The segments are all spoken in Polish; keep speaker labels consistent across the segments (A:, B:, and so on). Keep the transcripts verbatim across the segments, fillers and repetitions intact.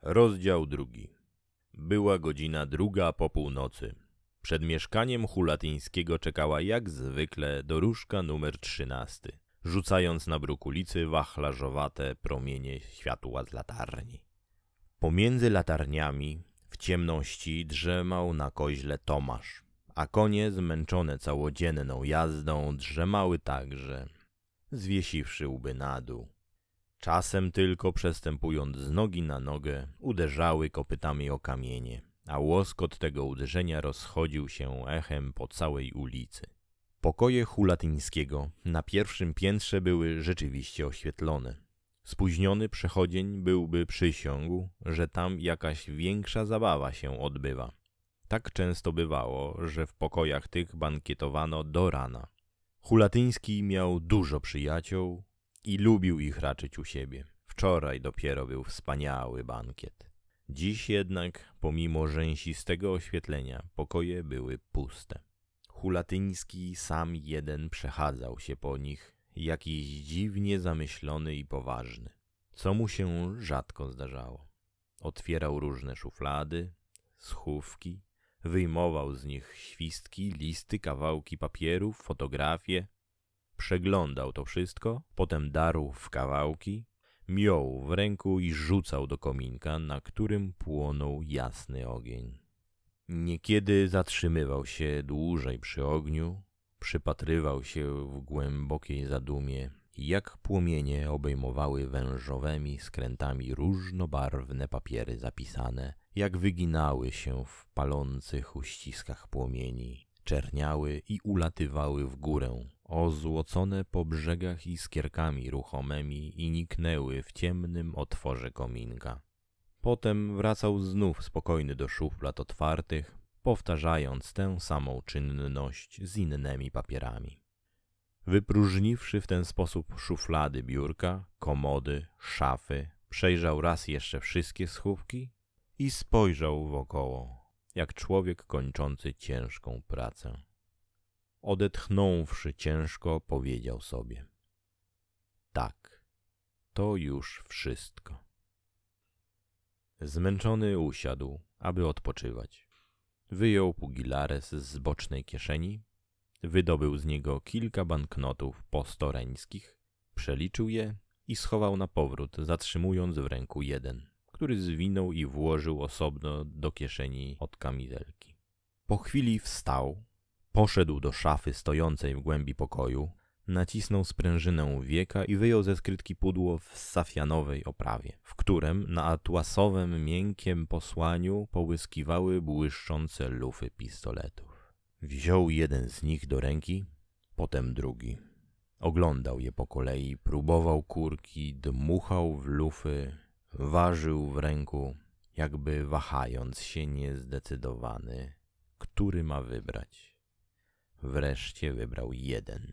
A: Rozdział drugi. Była godzina druga po północy. Przed mieszkaniem Hulatyńskiego czekała jak zwykle dorożka numer trzynasty, rzucając na bruk ulicy wachlarzowate promienie światła z latarni. Pomiędzy latarniami w ciemności drzemał na koźle Tomasz, a konie zmęczone całodzienną jazdą drzemały także, zwiesiwszy łby na dół. Czasem tylko przestępując z nogi na nogę, uderzały kopytami o kamienie, a łoskot tego uderzenia rozchodził się echem po całej ulicy. Pokoje Hulatyńskiego na pierwszym piętrze były rzeczywiście oświetlone. Spóźniony przechodzień byłby przysiągł, że tam jakaś większa zabawa się odbywa. Tak często bywało, że w pokojach tych bankietowano do rana. Hulatyński miał dużo przyjaciół i lubił ich raczyć u siebie. Wczoraj dopiero był wspaniały bankiet. Dziś jednak, pomimo rzęsistego oświetlenia, pokoje były puste. Hulatyński sam jeden przechadzał się po nich, jakiś dziwnie zamyślony i poważny, co mu się rzadko zdarzało. Otwierał różne szuflady, schówki, wyjmował z nich świstki, listy, kawałki papierów, fotografie. Przeglądał to wszystko, potem darł w kawałki, miął w ręku i rzucał do kominka, na którym płonął jasny ogień. Niekiedy zatrzymywał się dłużej przy ogniu, przypatrywał się w głębokiej zadumie, jak płomienie obejmowały wężowymi skrętami różnobarwne papiery zapisane, jak wyginały się w palących uściskach płomieni, czerniały i ulatywały w górę, ozłocone po brzegach iskierkami ruchomemi i niknęły w ciemnym otworze kominka. Potem wracał znów spokojny do szuflad otwartych, powtarzając tę samą czynność z innymi papierami. Wypróżniwszy w ten sposób szuflady biurka, komody, szafy, przejrzał raz jeszcze wszystkie schówki i spojrzał wokoło, jak człowiek kończący ciężką pracę. Odetchnąwszy ciężko, powiedział sobie: tak, to już wszystko. Zmęczony usiadł, aby odpoczywać. Wyjął pugilares z bocznej kieszeni, wydobył z niego kilka banknotów postoreńskich, przeliczył je i schował na powrót, zatrzymując w ręku jeden, który zwinął i włożył osobno do kieszeni od kamizelki. Po chwili wstał, poszedł do szafy stojącej w głębi pokoju, nacisnął sprężynę wieka i wyjął ze skrytki pudło w safianowej oprawie, w którym na atłasowym miękkim posłaniu połyskiwały błyszczące lufy pistoletów. Wziął jeden z nich do ręki, potem drugi. Oglądał je po kolei, próbował kurki, dmuchał w lufy, ważył w ręku, jakby wahając się niezdecydowany, który ma wybrać. Wreszcie wybrał jeden.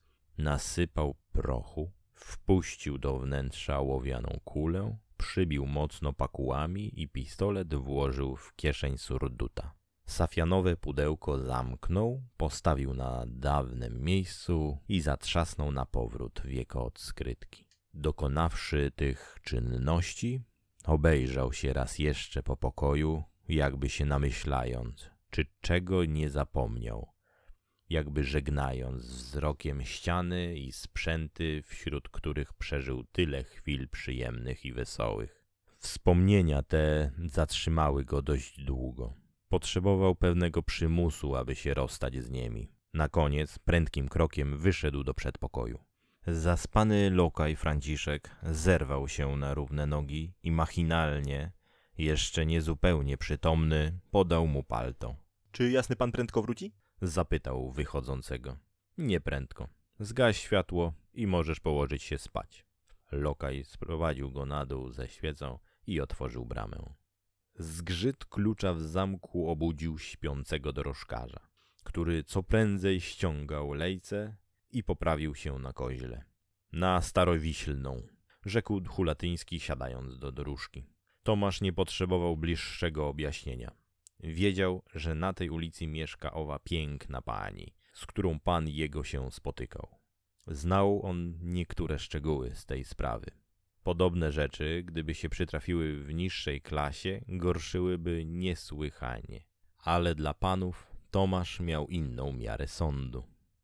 A: Nasypał prochu, wpuścił do wnętrza ołowianą kulę, przybił mocno pakułami i pistolet włożył w kieszeń surduta. Safianowe pudełko zamknął, postawił na dawnym miejscu i zatrzasnął na powrót wieko od skrytki. Dokonawszy tych czynności, obejrzał się raz jeszcze po pokoju, jakby się namyślając, czy czego nie zapomniał, jakby żegnając wzrokiem ściany i sprzęty, wśród których przeżył tyle chwil przyjemnych i wesołych. Wspomnienia te zatrzymały go dość długo. Potrzebował pewnego przymusu, aby się rozstać z nimi. Na koniec prędkim krokiem wyszedł do przedpokoju. Zaspany lokaj Franciszek zerwał się na równe nogi i machinalnie, jeszcze niezupełnie przytomny, podał mu palto.
B: — Czy jasny pan prędko wróci?
A: — zapytał wychodzącego. — Nie prędko. Zgaś światło i możesz położyć się spać. Lokaj sprowadził go na dół ze świecą i otworzył bramę. Zgrzyt klucza w zamku obudził śpiącego dorożkarza, który co prędzej ściągał lejce i poprawił się na koźle. — Na Starowiślną — rzekł Hulatyński, siadając do dróżki. Tomasz nie potrzebował bliższego objaśnienia. Wiedział, że na tej ulicy mieszka owa piękna pani, z którą pan jego się spotykał. Znał on niektóre szczegóły z tej sprawy. Podobne rzeczy, gdyby się przytrafiły w niższej klasie, gorszyłyby niesłychanie. Ale dla panów Tomasz miał inną miarę sądu.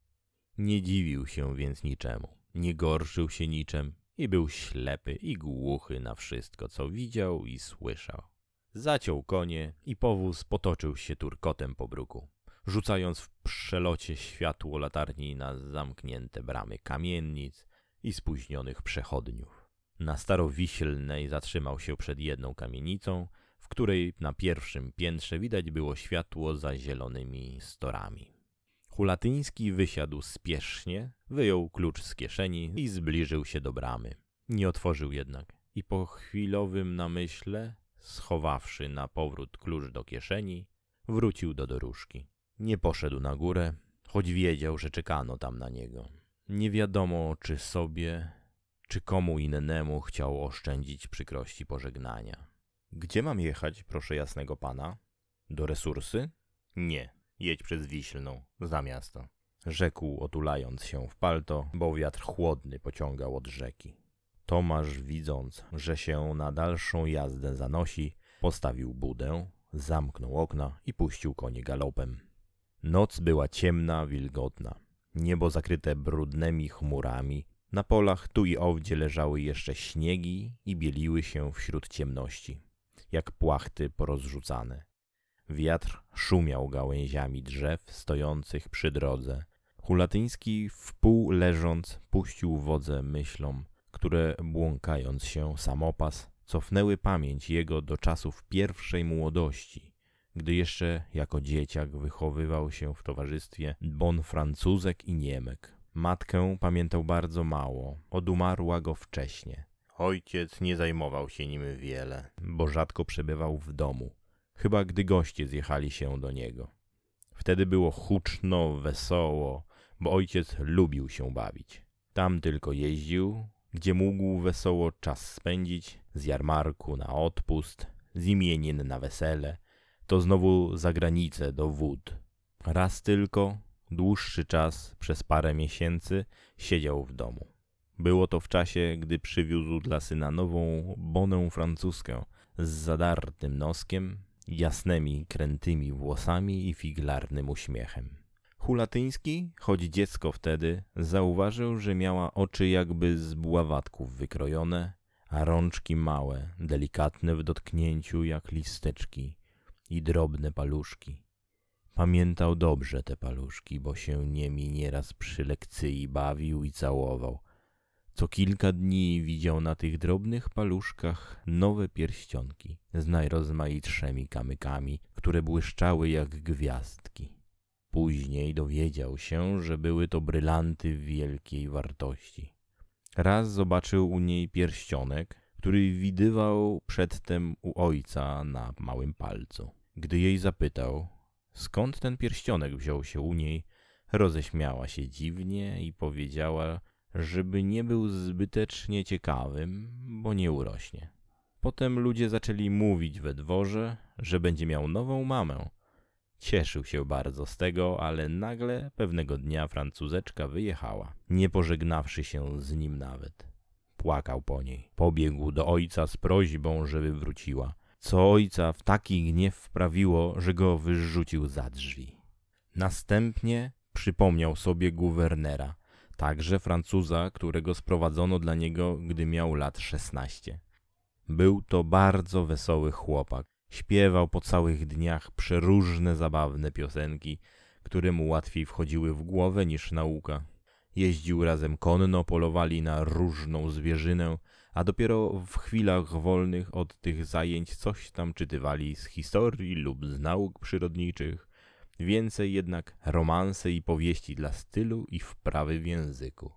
A: Nie dziwił się więc niczemu, nie gorszył się niczem i był ślepy i głuchy na wszystko, co widział i słyszał. Zaciął konie i powóz potoczył się turkotem po bruku, rzucając w przelocie światło latarni na zamknięte bramy kamiennic i spóźnionych przechodniów. Na Starowiślnej zatrzymał się przed jedną kamienicą, w której na pierwszym piętrze widać było światło za zielonymi storami. Hulatyński wysiadł spiesznie, wyjął klucz z kieszeni i zbliżył się do bramy. Nie otworzył jednak i po chwilowym namyśle, schowawszy na powrót klucz do kieszeni, wrócił do dorożki. Nie poszedł na górę, choć wiedział, że czekano tam na niego. Nie wiadomo, czy sobie, czy komu innemu chciał oszczędzić przykrości pożegnania. Gdzie mam jechać, proszę jasnego pana? Do Resursy? Nie, jedź przez Wiślną, za miasto. Rzekł, otulając się w palto, bo wiatr chłodny pociągał od rzeki. Tomasz, widząc, że się na dalszą jazdę zanosi, postawił budę, zamknął okna i puścił konie galopem. Noc była ciemna, wilgotna. Niebo zakryte brudnymi chmurami. Na polach tu i owdzie leżały jeszcze śniegi i bieliły się wśród ciemności, jak płachty porozrzucane. Wiatr szumiał gałęziami drzew stojących przy drodze. Hulatyński wpół leżąc puścił wodze myślom, które błąkając się samopas, cofnęły pamięć jego do czasów pierwszej młodości, gdy jeszcze jako dzieciak wychowywał się w towarzystwie bon Francuzek i Niemek. Matkę pamiętał bardzo mało, odumarła go wcześnie. Ojciec nie zajmował się nim wiele, bo rzadko przebywał w domu, chyba gdy goście zjechali się do niego. Wtedy było huczno, wesoło, bo ojciec lubił się bawić. Tam tylko jeździł, gdzie mógł wesoło czas spędzić, z jarmarku na odpust, z imienin na wesele, to znowu za granicę do wód. Raz tylko, dłuższy czas, przez parę miesięcy, siedział w domu. Było to w czasie, gdy przywiózł dla syna nową bonę francuskę z zadartym noskiem, jasnymi, krętymi włosami i figlarnym uśmiechem. Hulatyński, choć dziecko wtedy, zauważył, że miała oczy jakby z bławatków wykrojone, a rączki małe, delikatne w dotknięciu jak listeczki i drobne paluszki. Pamiętał dobrze te paluszki, bo się niemi nieraz przy lekcji bawił i całował. Co kilka dni widział na tych drobnych paluszkach nowe pierścionki z najrozmaitszymi kamykami, które błyszczały jak gwiazdki. Później dowiedział się, że były to brylanty wielkiej wartości. Raz zobaczył u niej pierścionek, który widywał przedtem u ojca na małym palcu. Gdy jej zapytał, skąd ten pierścionek wziął się u niej, roześmiała się dziwnie i powiedziała, żeby nie był zbytecznie ciekawym, bo nie urośnie. Potem ludzie zaczęli mówić we dworze, że będzie miał nową mamę. Cieszył się bardzo z tego, ale nagle pewnego dnia Francuzeczka wyjechała, nie pożegnawszy się z nim nawet. Płakał po niej. Pobiegł do ojca z prośbą, żeby wróciła, co ojca w taki gniew wprawiło, że go wyrzucił za drzwi. Następnie przypomniał sobie guwernera, także Francuza, którego sprowadzono dla niego, gdy miał lat szesnaście. Był to bardzo wesoły chłopak. Śpiewał po całych dniach przeróżne zabawne piosenki, które mu łatwiej wchodziły w głowę niż nauka. Jeździł razem konno, polowali na różną zwierzynę, a dopiero w chwilach wolnych od tych zajęć coś tam czytywali z historii lub z nauk przyrodniczych. Więcej jednak romanse i powieści dla stylu i wprawy w języku.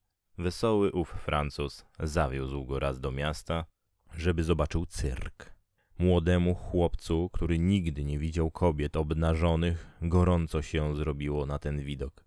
A: Wesoły ów Francuz zawiózł go raz do miasta, żeby zobaczył cyrk. Młodemu chłopcu, który nigdy nie widział kobiet obnażonych, gorąco się zrobiło na ten widok.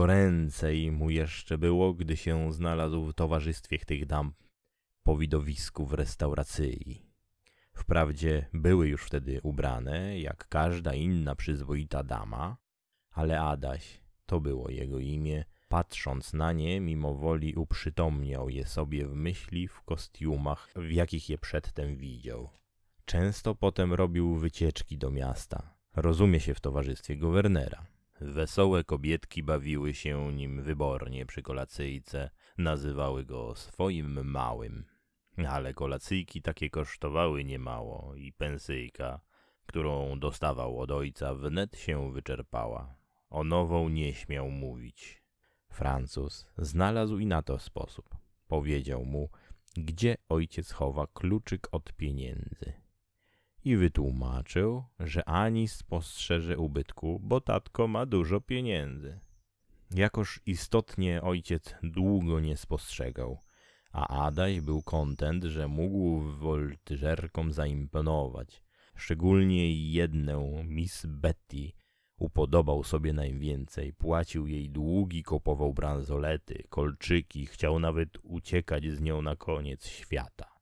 A: Goręcej mu jeszcze było, gdy się znalazł w towarzystwie tych dam po widowisku w restauracji. Wprawdzie były już wtedy ubrane, jak każda inna przyzwoita dama, ale Adaś, to było jego imię, Patrząc na nie, mimowoli uprzytomniał je sobie w myśli w kostiumach, w jakich je przedtem widział. Często potem robił wycieczki do miasta. Rozumie się w towarzystwie guwernera. Wesołe kobietki bawiły się nim wybornie przy kolacyjce, nazywały go swoim małym. Ale kolacyjki takie kosztowały niemało i pensyjka, którą dostawał od ojca, wnet się wyczerpała. O nową nie śmiał mówić. Francuz znalazł i na to sposób. Powiedział mu, gdzie ojciec chowa kluczyk od pieniędzy. I wytłumaczył, że ani spostrzeże ubytku, bo tatko ma dużo pieniędzy. Jakoż istotnie ojciec długo nie spostrzegał, a Adaś był kontent, że mógł woltyżerkom zaimponować. Szczególnie jednę, Miss Betty, upodobał sobie najwięcej, płacił jej długi, kupował bransolety, kolczyki, chciał nawet uciekać z nią na koniec świata.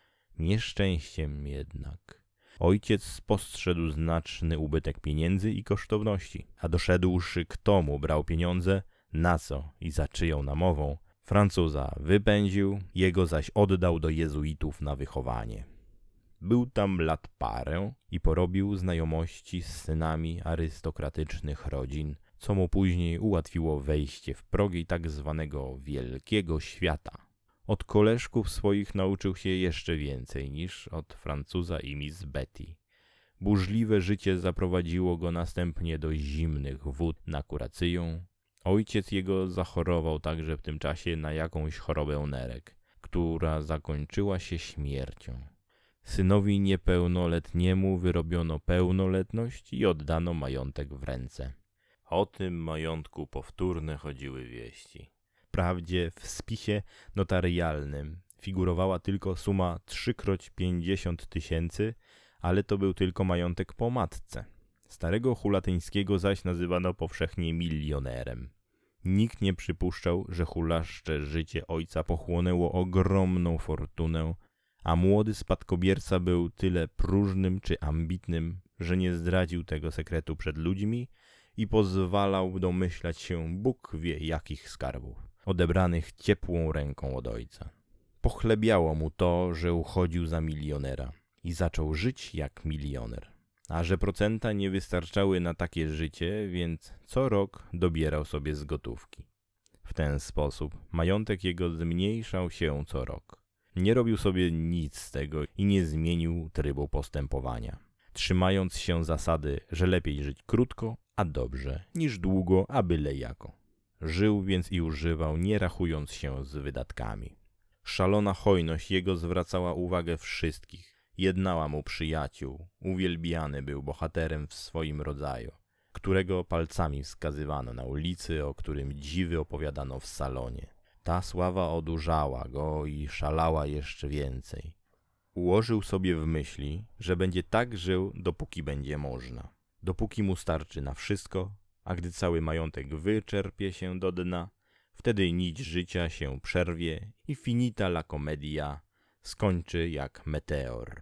A: Nieszczęściem jednak ojciec spostrzegł znaczny ubytek pieniędzy i kosztowności, a doszedłszy kto mu brał pieniądze, na co i za czyją namową, Francuza wypędził, jego zaś oddał do jezuitów na wychowanie. Był tam lat parę i porobił znajomości z synami arystokratycznych rodzin, co mu później ułatwiło wejście w progi tak zwanego wielkiego świata. Od koleżków swoich nauczył się jeszcze więcej niż od Francuza i Miss Betty. Burzliwe życie zaprowadziło go następnie do zimnych wód na kuracyję. Ojciec jego zachorował także w tym czasie na jakąś chorobę nerek, która zakończyła się śmiercią. Synowi niepełnoletniemu wyrobiono pełnoletność i oddano majątek w ręce. O tym majątku powtórne chodziły wieści. Wprawdzie w spisie notarialnym figurowała tylko suma trzykroć pięćdziesiąt tysięcy, ale to był tylko majątek po matce. Starego Hulatyńskiego zaś nazywano powszechnie milionerem. Nikt nie przypuszczał, że hulaszcze życie ojca pochłonęło ogromną fortunę, a młody spadkobierca był tyle próżnym czy ambitnym, że nie zdradził tego sekretu przed ludźmi i pozwalał domyślać się Bóg wie jakich skarbów, odebranych ciepłą ręką od ojca. Pochlebiało mu to, że uchodził za milionera i zaczął żyć jak milioner. A że procenta nie wystarczały na takie życie, więc co rok dobierał sobie z gotówki. W ten sposób majątek jego zmniejszał się co rok. Nie robił sobie nic z tego i nie zmienił trybu postępowania, trzymając się zasady, że lepiej żyć krótko, a dobrze, niż długo, a byle jako. Żył więc i używał, nie rachując się z wydatkami. Szalona hojność jego zwracała uwagę wszystkich. Jednała mu przyjaciół, uwielbiany był bohaterem w swoim rodzaju, którego palcami wskazywano na ulicy, o którym dziwy opowiadano w salonie. Ta sława odurzała go i szalała jeszcze więcej. Ułożył sobie w myśli, że będzie tak żył, dopóki będzie można. Dopóki mu starczy na wszystko, a gdy cały majątek wyczerpie się do dna, wtedy nić życia się przerwie i finita la comedia skończy jak meteor.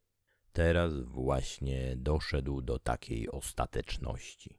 A: Teraz właśnie doszedł do takiej ostateczności.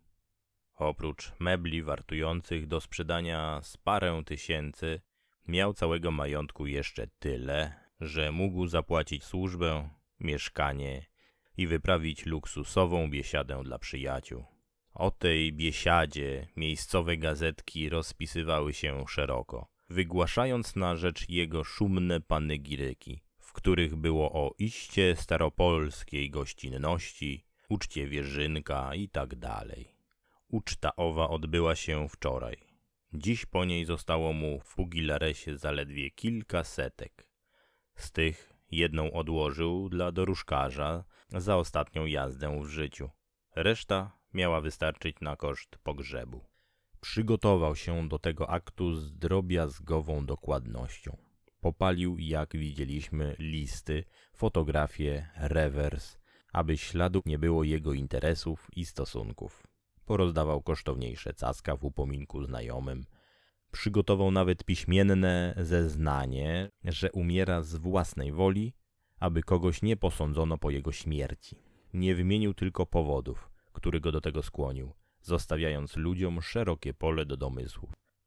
A: Oprócz mebli wartujących do sprzedania z parę tysięcy, miał całego majątku jeszcze tyle, że mógł zapłacić służbę, mieszkanie i wyprawić luksusową biesiadę dla przyjaciół. O tej biesiadzie miejscowe gazetki rozpisywały się szeroko, wygłaszając na rzecz jego szumne panegiryki, w których było o iście staropolskiej gościnności, uczcie Wierzynka i tak dalej. Uczta owa odbyła się wczoraj. Dziś po niej zostało mu w Pugilaresie zaledwie kilka setek. Z tych jedną odłożył dla doróżkarza za ostatnią jazdę w życiu. Reszta miała wystarczyć na koszt pogrzebu. Przygotował się do tego aktu z drobiazgową dokładnością. Popalił, jak widzieliśmy, listy, fotografie, rewers, aby śladów nie było jego interesów i stosunków. Porozdawał kosztowniejsze cacka w upominku znajomym. Przygotował nawet piśmienne zeznanie, że umiera z własnej woli, aby kogoś nie posądzono po jego śmierci. Nie wymienił tylko powodów, który go do tego skłonił, zostawiając ludziom szerokie pole do domysłów.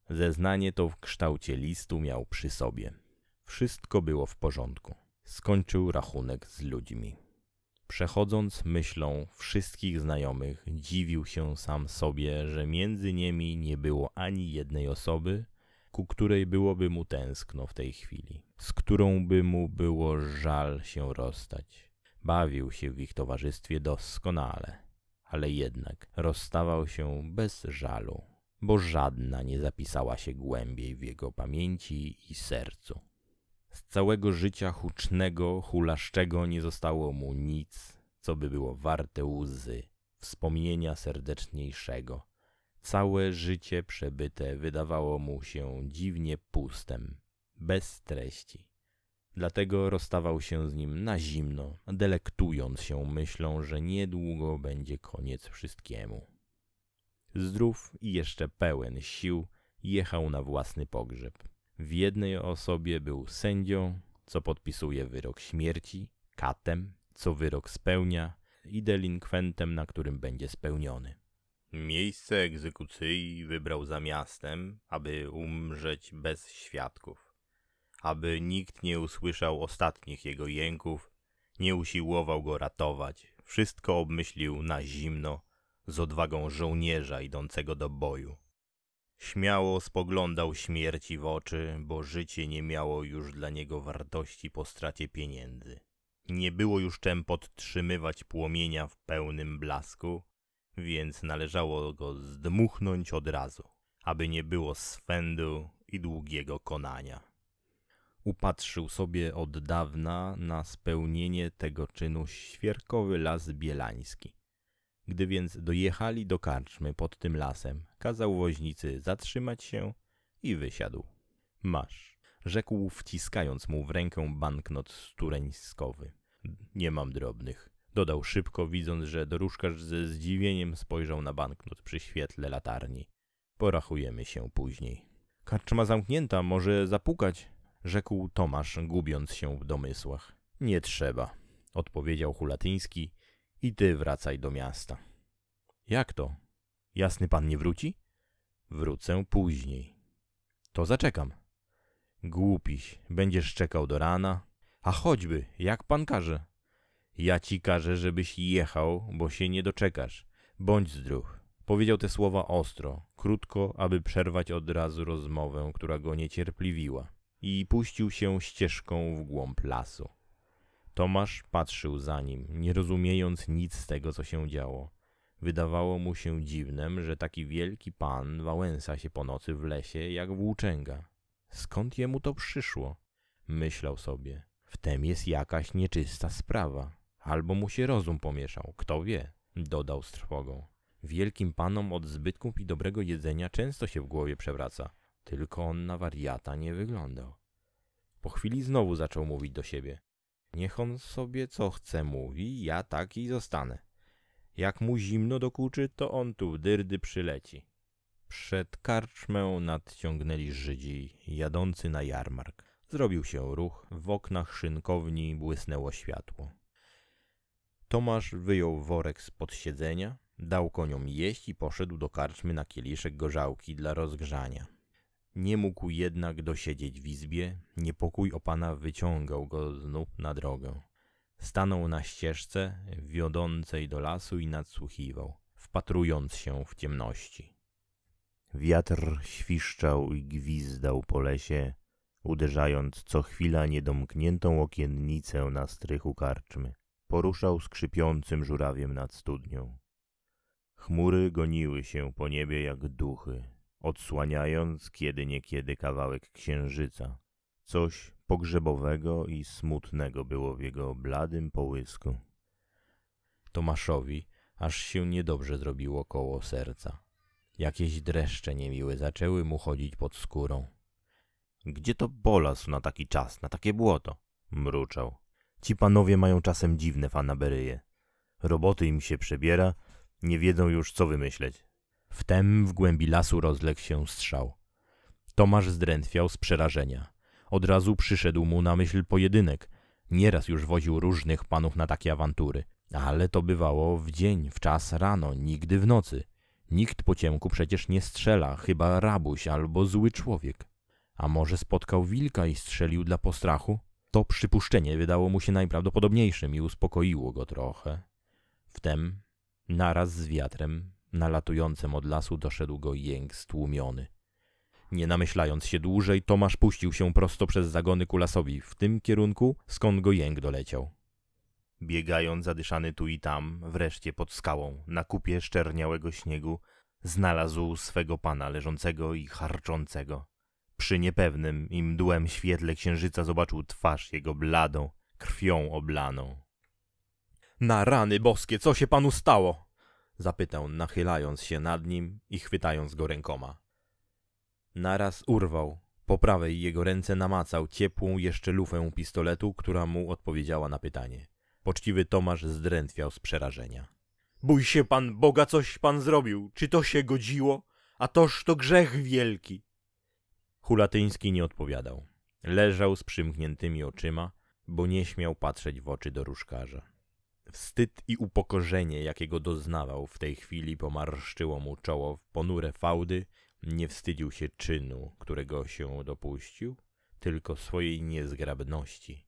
A: Zeznanie to w kształcie listu miał przy sobie. Wszystko było w porządku. Skończył rachunek z ludźmi. Przechodząc myślą wszystkich znajomych, dziwił się sam sobie, że między nimi nie było ani jednej osoby, ku której byłoby mu tęskno w tej chwili, z którą by mu było żal się rozstać. Bawił się w ich towarzystwie doskonale, ale jednak rozstawał się bez żalu, bo żadna nie zapisała się głębiej w jego pamięci i sercu. Z całego życia hucznego, hulaszczego nie zostało mu nic, co by było warte łzy, wspomnienia serdeczniejszego. Całe życie przebyte wydawało mu się dziwnie pustem, bez treści. Dlatego rozstawał się z nim na zimno, delektując się myślą, że niedługo będzie koniec wszystkiemu. Zdrów i jeszcze pełen sił jechał na własny pogrzeb. W jednej osobie był sędzią, co podpisuje wyrok śmierci, katem, co wyrok spełnia, i delinkwentem, na którym będzie spełniony. Miejsce egzekucji wybrał za miastem, aby umrzeć bez świadków, aby nikt nie usłyszał ostatnich jego jęków, nie usiłował go ratować. Wszystko obmyślił na zimno, z odwagą żołnierza idącego do boju. Śmiało spoglądał śmierci w oczy, bo życie nie miało już dla niego wartości po stracie pieniędzy. Nie było już czym podtrzymywać płomienia w pełnym blasku, więc należało go zdmuchnąć od razu, aby nie było swędu i długiego konania. Upatrzył sobie od dawna na spełnienie tego czynu świerkowy las bielański. Gdy więc dojechali do karczmy pod tym lasem, kazał woźnicy zatrzymać się i wysiadł. Masz, rzekł, wciskając mu w rękę banknot stureńskowy. Nie mam drobnych, dodał szybko, widząc, że dorożkarz ze zdziwieniem spojrzał na banknot przy świetle latarni. Porachujemy się później. Karczma zamknięta, może zapukać, rzekł Tomasz, gubiąc się w domysłach. Nie trzeba, odpowiedział Hulatyński. I ty wracaj do miasta. Jak to? Jasny pan nie wróci? Wrócę później. To zaczekam. Głupiś, będziesz czekał do rana? A choćby, jak pan każe. Ja ci każę, żebyś jechał, bo się nie doczekasz. Bądź zdrów. Powiedział te słowa ostro, krótko, aby przerwać od razu rozmowę, która go niecierpliwiła. I puścił się ścieżką w głąb lasu. Tomasz patrzył za nim, nie rozumiejąc nic z tego, co się działo. Wydawało mu się dziwnem, że taki wielki pan wałęsa się po nocy w lesie jak włóczęga. Skąd jemu to przyszło? Myślał sobie. Wtem jest jakaś nieczysta sprawa. Albo mu się rozum pomieszał, kto wie, dodał z trwogą. Wielkim panom od zbytków i dobrego jedzenia często się w głowie przewraca. Tylko on na wariata nie wyglądał. Po chwili znowu zaczął mówić do siebie. Niech on sobie co chce mówi, ja tak i zostanę. Jak mu zimno dokuczy, to on tu w dyrdy przyleci. Przed karczmę nadciągnęli Żydzi, jadący na jarmark. Zrobił się ruch, w oknach szynkowni błysnęło światło. Tomasz wyjął worek spod siedzenia, dał koniom jeść i poszedł do karczmy na kieliszek gorzałki dla rozgrzania. Nie mógł jednak dosiedzieć w izbie, niepokój o pana wyciągał go znów na drogę. Stanął na ścieżce wiodącej do lasu i nadsłuchiwał, wpatrując się w ciemności. Wiatr świszczał i gwizdał po lesie, uderzając co chwila niedomkniętą okiennicę na strychu karczmy. Poruszał skrzypiącym żurawiem nad studnią. Chmury goniły się po niebie jak duchy, odsłaniając kiedy niekiedy kawałek księżyca. Coś pogrzebowego i smutnego było w jego bladym połysku. Tomaszowi aż się niedobrze zrobiło koło serca. Jakieś dreszcze niemiłe zaczęły mu chodzić pod skórą. Gdzie to polasł na taki czas, na takie błoto? Mruczał. Ci panowie mają czasem dziwne fanaberyje. Roboty im się przebiera, nie wiedzą już co wymyśleć. Wtem w głębi lasu rozległ się strzał. Tomasz zdrętwiał z przerażenia. Od razu przyszedł mu na myśl pojedynek. Nieraz już woził różnych panów na takie awantury. Ale to bywało w dzień, w czas rano, nigdy w nocy. Nikt po ciemku przecież nie strzela, chyba rabuś albo zły człowiek. A może spotkał wilka i strzelił dla postrachu? To przypuszczenie wydało mu się najprawdopodobniejszym i uspokoiło go trochę. Wtem, naraz z wiatrem, nalatującym od lasu doszedł go jęk stłumiony. Nie namyślając się dłużej, Tomasz puścił się prosto przez zagony ku lasowi, w tym kierunku, skąd go jęk doleciał. Biegając zadyszany tu i tam, wreszcie pod skałą, na kupie szczerniałego śniegu, znalazł swego pana leżącego i charczącego. Przy niepewnym i mdłym świetle księżyca zobaczył twarz jego bladą, krwią oblaną. — Na rany boskie, co się panu stało? — zapytał, nachylając się nad nim i chwytając go rękoma. Naraz urwał. Po prawej jego ręce namacał ciepłą jeszcze lufę pistoletu, która mu odpowiedziała na pytanie. Poczciwy Tomasz zdrętwiał z przerażenia. — Bój się pan Boga, coś pan zrobił. Czy to się godziło? A toż to grzech wielki. Hulatyński nie odpowiadał. Leżał z przymkniętymi oczyma, bo nie śmiał patrzeć w oczy dorożkarza. Wstyd i upokorzenie, jakiego doznawał w tej chwili, pomarszczyło mu czoło w ponure fałdy. Nie wstydził się czynu, którego się dopuścił, tylko swojej niezgrabności.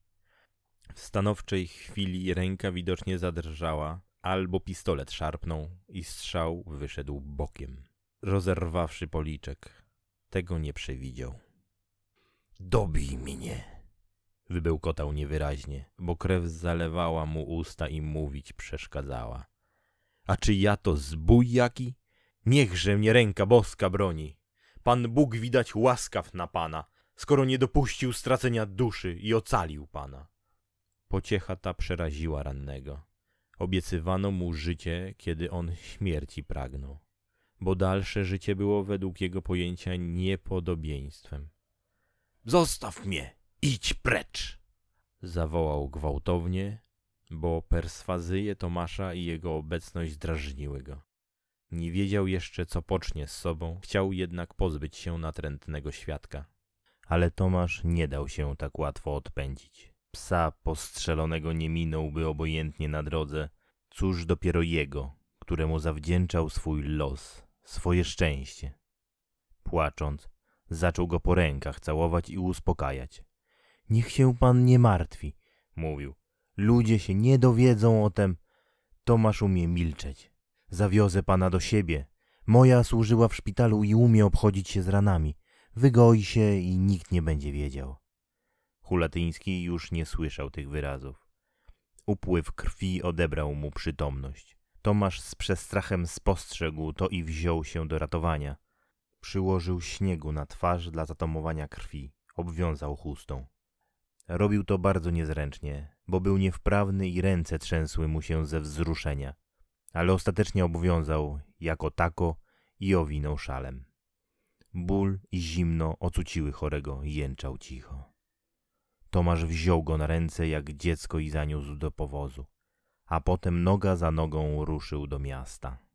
A: W stanowczej chwili ręka widocznie zadrżała, albo pistolet szarpnął i strzał wyszedł bokiem, rozerwawszy policzek. Tego nie przewidział. — Dobij mnie! — wybełkotał niewyraźnie, bo krew zalewała mu usta i mówić przeszkadzała. — A czy ja to zbój jaki? Niechże mnie ręka boska broni. Pan Bóg widać łaskaw na pana, skoro nie dopuścił stracenia duszy i ocalił pana. Pociecha ta przeraziła rannego. Obiecywano mu życie, kiedy on śmierci pragnął, bo dalsze życie było według jego pojęcia niepodobieństwem. — Zostaw mnie! Idź precz! — zawołał gwałtownie, bo perswazyje Tomasza i jego obecność drażniły go. Nie wiedział jeszcze, co pocznie z sobą, chciał jednak pozbyć się natrętnego świadka. Ale Tomasz nie dał się tak łatwo odpędzić. Psa postrzelonego nie minąłby obojętnie na drodze, cóż dopiero jego, któremu zawdzięczał swój los, swoje szczęście. Płacząc, zaczął go po rękach całować i uspokajać. — Niech się pan nie martwi — mówił. — Ludzie się nie dowiedzą o tem. Tomasz umie milczeć. Zawiozę pana do siebie. Moja służyła w szpitalu i umie obchodzić się z ranami. Wygoi się i nikt nie będzie wiedział. Hulatyński już nie słyszał tych wyrazów. Upływ krwi odebrał mu przytomność. Tomasz z przestrachem spostrzegł to i wziął się do ratowania. Przyłożył śniegu na twarz dla zatamowania krwi. Obwiązał chustą. Robił to bardzo niezręcznie, bo był niewprawny i ręce trzęsły mu się ze wzruszenia. Ale ostatecznie obwiązał jako tako i owinął szalem. Ból i zimno ocuciły chorego, jęczał cicho. Tomasz wziął go na ręce jak dziecko i zaniósł do powozu, a potem noga za nogą ruszył do miasta.